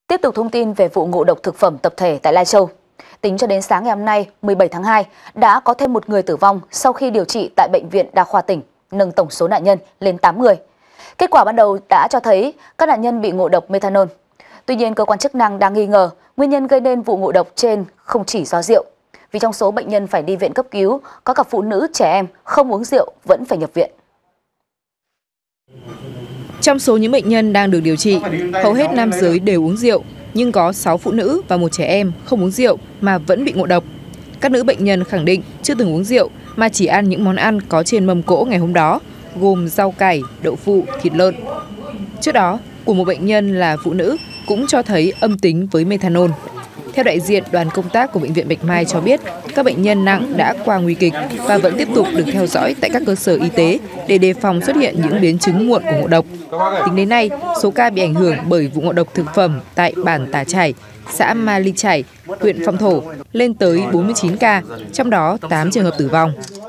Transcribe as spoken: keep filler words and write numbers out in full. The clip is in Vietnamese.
Tiếp tục thông tin về vụ ngộ độc thực phẩm tập thể tại Lai Châu. Tính cho đến sáng ngày hôm nay, mười bảy tháng hai, đã có thêm một người tử vong sau khi điều trị tại Bệnh viện Đa khoa tỉnh, nâng tổng số nạn nhân lên tám người. Kết quả ban đầu đã cho thấy các nạn nhân bị ngộ độc methanol. Tuy nhiên, cơ quan chức năng đang nghi ngờ nguyên nhân gây nên vụ ngộ độc trên không chỉ do rượu. Vì trong số bệnh nhân phải đi viện cấp cứu, có cả phụ nữ, trẻ em không uống rượu vẫn phải nhập viện. Trong số những bệnh nhân đang được điều trị, hầu hết nam giới đều uống rượu, nhưng có sáu phụ nữ và một trẻ em không uống rượu mà vẫn bị ngộ độc. Các nữ bệnh nhân khẳng định chưa từng uống rượu mà chỉ ăn những món ăn có trên mâm cỗ ngày hôm đó, gồm rau cải, đậu phụ, thịt lợn. Trước đó, của một bệnh nhân là phụ nữ cũng cho thấy âm tính với methanol. Theo đại diện đoàn công tác của Bệnh viện Bạch Mai cho biết, các bệnh nhân nặng đã qua nguy kịch và vẫn tiếp tục được theo dõi tại các cơ sở y tế để đề phòng xuất hiện những biến chứng muộn của ngộ độc. Tính đến nay, số ca bị ảnh hưởng bởi vụ ngộ độc thực phẩm tại bản Tà Chải, xã Ma Ly Chải, huyện Phong Thổ lên tới bốn mươi chín ca, trong đó tám trường hợp tử vong.